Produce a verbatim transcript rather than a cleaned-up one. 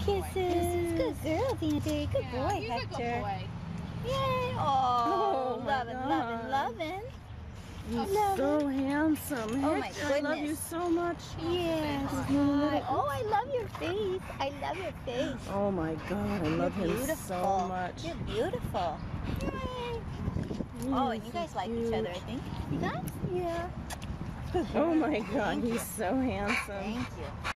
Kisses. Good girl, Dandy. Good Yeah, boy, he's Hector. a good boy. Yay. Oh, Oh, my loving, loving, God. loving. You're Loving. so handsome. Oh, my Hector, I love you goodness. so much. Yes. Hi. Hi. Oh, I love your face. I love your face. Oh my God, I love You're him beautiful. so much. You're beautiful. Yay. Oh, and you guys like each other, I think. You guys? Yeah. Oh my God, Thank he's you. so handsome. Thank you.